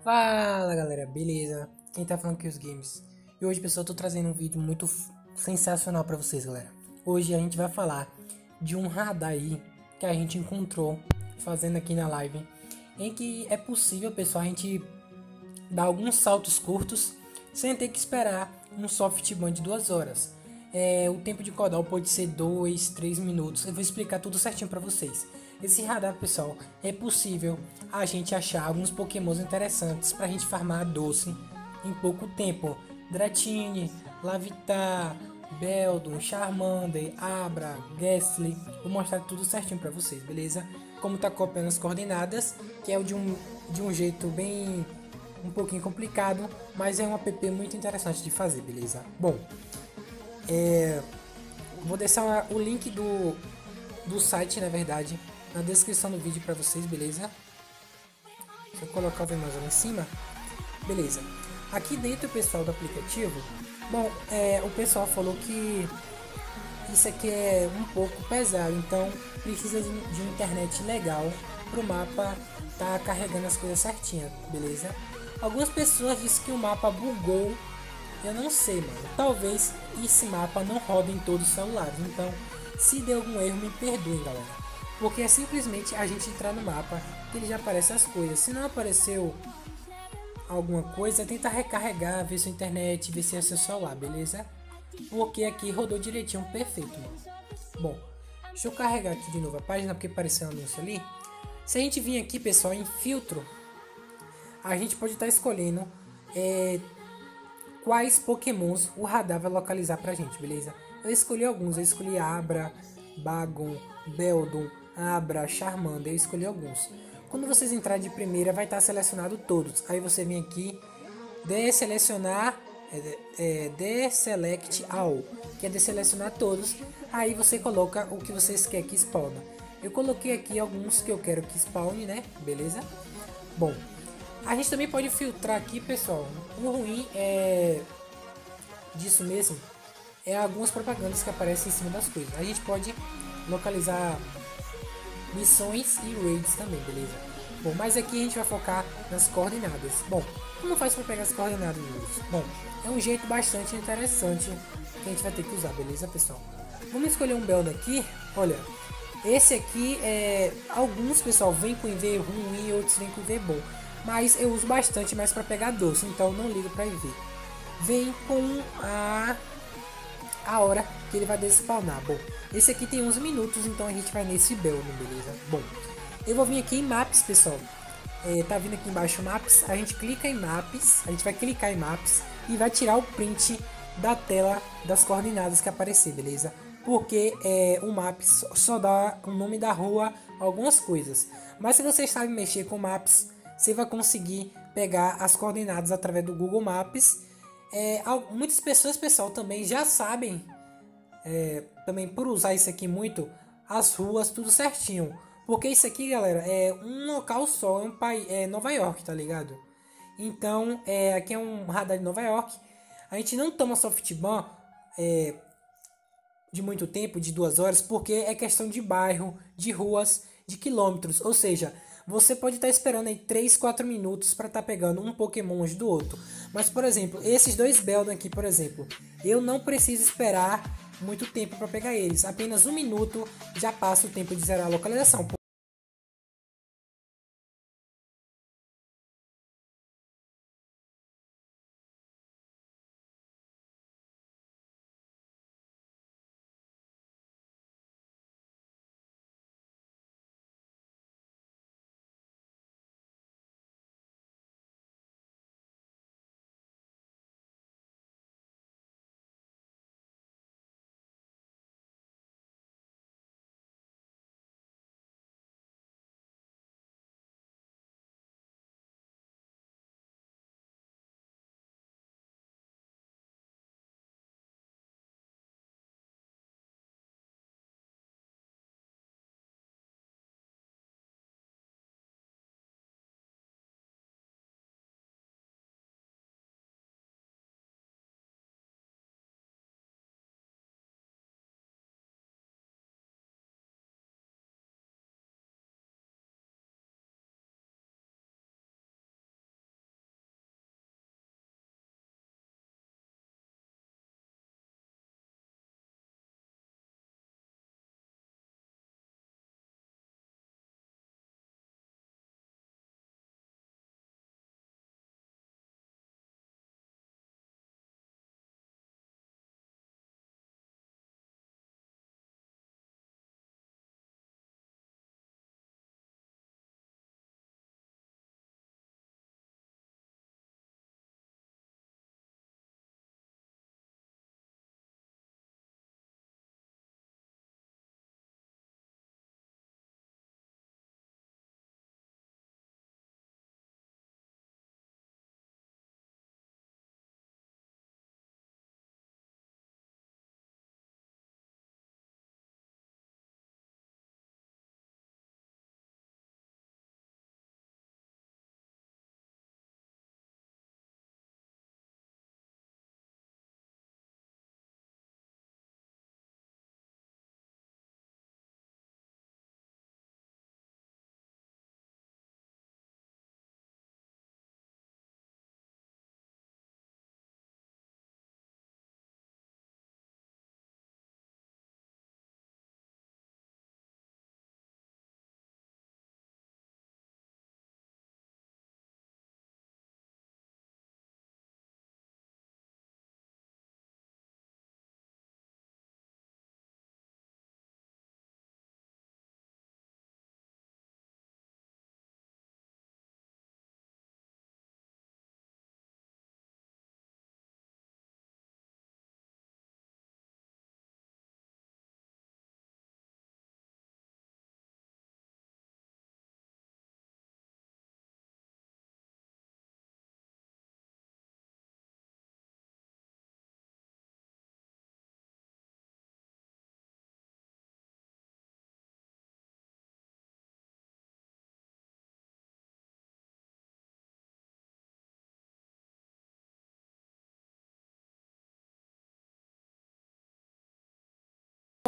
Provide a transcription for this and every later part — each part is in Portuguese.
Fala galera, beleza? Quem tá falando aqui é os games. E hoje, pessoal, eu tô trazendo um vídeo muito sensacional pra vocês, galera. Hoje a gente vai falar de um radar aí que a gente encontrou fazendo aqui na live, em que é possível, pessoal, a gente dar alguns saltos curtos sem ter que esperar um softband de 2 horas. O tempo de cooldown pode ser 2, 3 minutos. Eu vou explicar tudo certinho para vocês. Esse radar, pessoal, é possível a gente achar alguns pokémons interessantes para a gente farmar doce em pouco tempo. Dratini, Lavitar, Beldum, Charmander, Abra, Gastly. Vou mostrar tudo certinho para vocês, beleza? Como tá copiando as coordenadas, que é de um jeito bem um pouquinho complicado, mas é um app muito interessante de fazer, beleza? Bom, vou deixar o link do site, na verdade, na descrição do vídeo para vocês, beleza? Deixa eu colocar o venoso lá em cima. Beleza. Aqui dentro, pessoal, do aplicativo, bom, o pessoal falou que isso aqui é um pouco pesado, então precisa de uma internet legal para o mapa tá carregando as coisas certinhas, beleza? Algumas pessoas dizem que o mapa bugou. Eu não sei, mano. Talvez esse mapa não roda em todos os celulares. Então, se deu algum erro, me perdoem, galera. Porque é simplesmente a gente entrar no mapa que ele já aparece as coisas. Se não apareceu alguma coisa, tenta recarregar, ver sua internet, ver se é seu celular, beleza? Porque aqui rodou direitinho, perfeito, mano. Bom, deixa eu carregar aqui de novo a página porque apareceu um anúncio ali. Se a gente vir aqui, pessoal, em filtro, a gente pode estar escolhendo quais pokémons o radar vai localizar pra gente, beleza? Eu escolhi alguns, eu escolhi Abra, Bagon, Beldum, Abra, Charmander, eu escolhi alguns. Quando vocês entrarem de primeira, vai estar selecionado todos. Aí você vem aqui, deselecionar, deselect all, que é deselecionar todos. Aí você coloca o que vocês querem que spawne. Eu coloquei aqui alguns que eu quero que spawne, né? Beleza? Bom, a gente também pode filtrar aqui, pessoal. O ruim é disso mesmo é algumas propagandas que aparecem em cima das coisas. A gente pode localizar missões e raids também, beleza? Bom, mas aqui a gente vai focar nas coordenadas. Bom, como faz para pegar as coordenadas, Luiz? Bom, é um jeito bastante interessante que a gente vai ter que usar, beleza, pessoal? Vamos escolher um build aqui. Olha, esse aqui é alguns, pessoal, vem com IV ruim e outros vem com IV bom, mas eu uso bastante mais para pegar doce, então não ligo para IV. Vem com a hora que ele vai despawnar. Bom, esse aqui tem 11 minutos, então a gente vai nesse build, beleza? Bom, eu vou vir aqui em Maps, pessoal. Tá vindo aqui embaixo Maps, a gente clica em Maps, a gente vai clicar em Maps e vai tirar o print da tela das coordenadas que aparecer, beleza? Porque o Maps só dá o nome da rua, algumas coisas. Mas se você sabe mexer com Maps, você vai conseguir pegar as coordenadas através do Google Maps. Muitas pessoas, pessoal, também já sabem, também por usar isso aqui muito, as ruas, tudo certinho. Porque isso aqui, galera, é um local só, é um país, é Nova York, tá ligado? Então, aqui é um radar de Nova York. A gente não toma softban de muito tempo, de 2 horas, porque é questão de bairro, de ruas, de quilômetros. Ou seja, você pode estar esperando aí 3, 4 minutos para estar pegando um Pokémon longe do outro. Mas, por exemplo, esses dois Beldum aqui, por exemplo, eu não preciso esperar muito tempo para pegar eles. Apenas 1 minuto já passa o tempo de zerar a localização.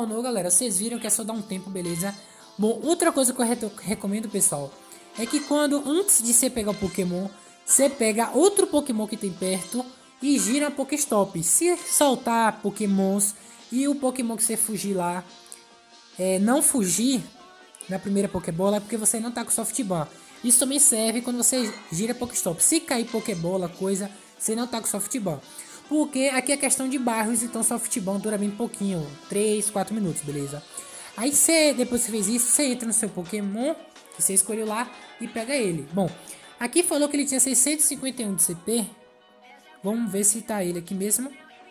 spawnou, galera, vocês viram que é só dar um tempo, beleza? Bom, outra coisa que eu recomendo, pessoal, é que quando, antes de você pegar o Pokémon, você pega outro Pokémon que tem perto e gira a Pokéstop. Se soltar Pokémons e o Pokémon que você fugir lá não fugir na primeira Pokébola, é porque você não tá com Softban. Isso também serve quando você gira Pokéstop. Se cair Pokébola, coisa, você não tá com Softban. Porque aqui é questão de bairros, então Softban dura bem pouquinho, 3, 4 minutos, beleza? Aí você, depois que você fez isso, você entra no seu Pokémon, que você escolheu lá, e pega ele. Bom, aqui falou que ele tinha 651 de CP. Vamos ver se tá ele aqui mesmo.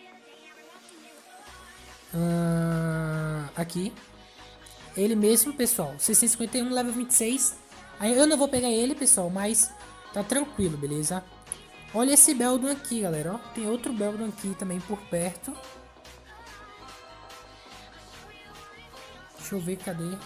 Aqui. Ele mesmo, pessoal. 651, level 26. Aí eu não vou pegar ele, pessoal, mas tá tranquilo, beleza? Olha esse Beldum aqui, galera, ó. Tem outro Beldum aqui também por perto. Deixa eu ver, cadê? Deixa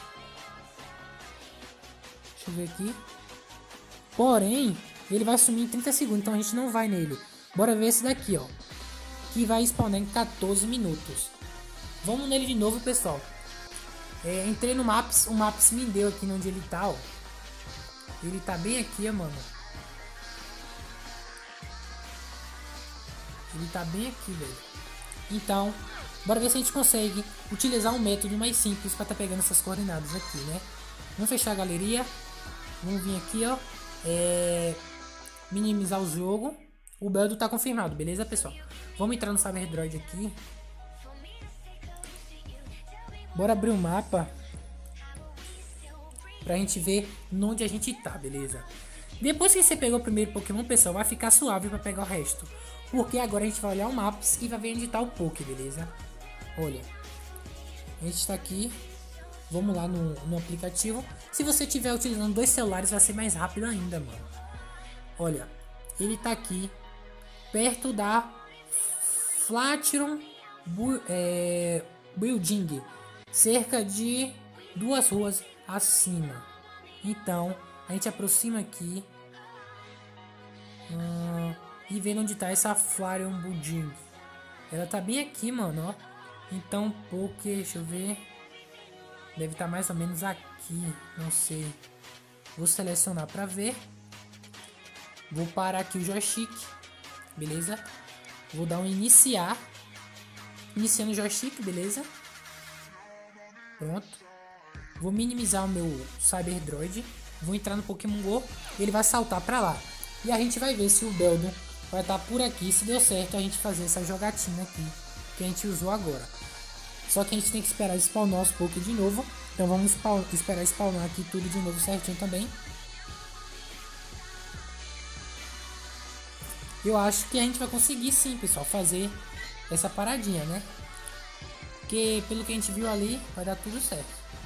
eu ver aqui. Porém, ele vai sumir em 30 segundos, então a gente não vai nele. Bora ver esse daqui, ó. Que vai spawnar em 14 minutos. Vamos nele de novo, pessoal. Entrei no Maps, o Maps me deu aqui onde ele tá, ó. Ele tá bem aqui, ó, mano. Ele tá bem aqui, velho. Então, bora ver se a gente consegue utilizar um método mais simples para tá pegando essas coordenadas aqui, né? Vamos fechar a galeria. Vamos vir aqui, ó. Minimizar o jogo. O Beldum tá confirmado, beleza, pessoal? Vamos entrar no Cyberdroid aqui. Bora abrir o mapa pra gente ver onde a gente tá, beleza? Depois que você pegou o primeiro Pokémon, pessoal, vai ficar suave pra pegar o resto. Porque agora a gente vai olhar o Maps e vai ver onde tá o Poké, beleza? Olha, a gente tá aqui. Vamos lá no aplicativo. Se você estiver utilizando 2 celulares, vai ser mais rápido ainda, mano. Olha, ele tá aqui perto da Flatiron Building, cerca de 2 ruas acima. Então a gente aproxima aqui e vê onde tá essa Flatiron Building. Ela tá bem aqui, mano, ó. Então, Poké, deixa eu ver. Deve estar mais ou menos aqui, não sei. Vou selecionar para ver. Vou parar aqui o joystick, beleza? Vou dar um iniciar. Iniciando o joystick, beleza? Pronto. Vou minimizar o meu Cyberdroid. Vou entrar no Pokémon GO. Ele vai saltar para lá. E a gente vai ver se o Beldum vai estar por aqui. Se deu certo a gente fazer essa jogatina aqui que a gente usou agora. Só que a gente tem que esperar spawnar os Poké de novo. Então vamos esperar spawnar aqui tudo de novo certinho também. Eu acho que a gente vai conseguir sim, pessoal, fazer essa paradinha, né? Porque pelo que a gente viu ali, vai dar tudo certo.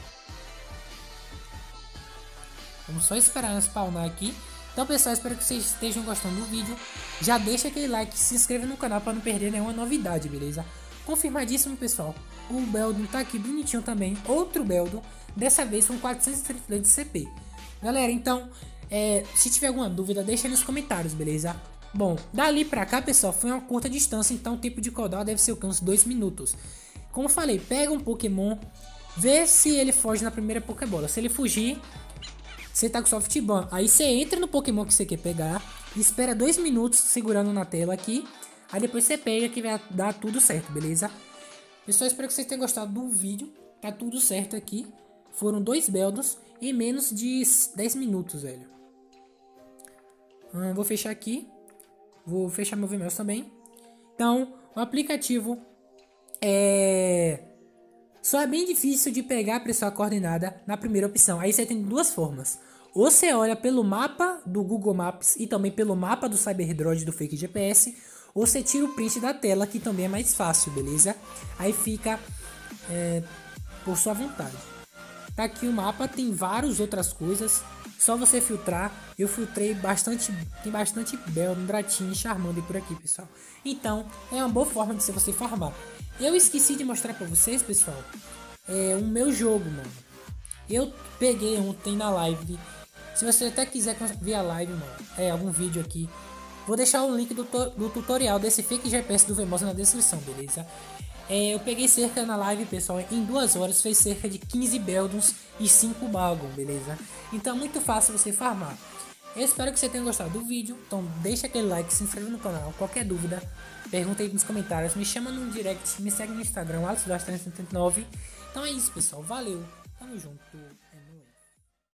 Vamos só esperar spawnar aqui. Então, pessoal, espero que vocês estejam gostando do vídeo. Já deixa aquele like, se inscreva no canal para não perder nenhuma novidade, beleza? Confirmadíssimo, pessoal. O Beldum tá aqui bonitinho também. Outro Beldum, dessa vez com 432 de CP. Galera, então, se tiver alguma dúvida, deixa aí nos comentários, beleza? Bom, dali pra cá, pessoal, foi uma curta distância, então o tempo de cooldown deve ser uns 2 minutos. Como eu falei, pega um Pokémon, vê se ele foge na primeira Pokébola. Se ele fugir, você tá com Softban. Aí você entra no Pokémon que você quer pegar, espera 2 minutos segurando na tela aqui. Aí depois você pega que vai dar tudo certo, beleza? Pessoal, espero que vocês tenham gostado do vídeo. Tá tudo certo aqui. Foram 2 Beldums em menos de 10 minutos, velho. Vou fechar aqui. Vou fechar meu VMeus também. Então, o aplicativo só é bem difícil de pegar a pressão coordenada na primeira opção. Aí você tem 2 formas. Ou você olha pelo mapa do Google Maps e também pelo mapa do Cyberdroid do Fake GPS. Ou você tira o print da tela, que também é mais fácil, beleza? Aí fica por sua vontade. Tá aqui o mapa, tem várias outras coisas. Só você filtrar. Eu filtrei bastante. Tem bastante Beldum, Dratini e Charmander por aqui, pessoal. Então, é uma boa forma de você farmar. Eu esqueci de mostrar pra vocês, pessoal, o meu jogo, mano. Eu peguei ontem na live. Se você até quiser ver a live, mano, algum vídeo aqui, vou deixar o link do tutorial desse Fake GPS do VMeus na descrição, beleza? Eu peguei cerca na live, pessoal, em 2 horas fez cerca de 15 Beldons e 5 Magon, beleza? Então é muito fácil você farmar. Eu espero que você tenha gostado do vídeo, então deixa aquele like, se inscreva no canal, qualquer dúvida, pergunta aí nos comentários, me chama no direct, me segue no Instagram, AlexDoss379. Então é isso, pessoal, valeu, tamo junto.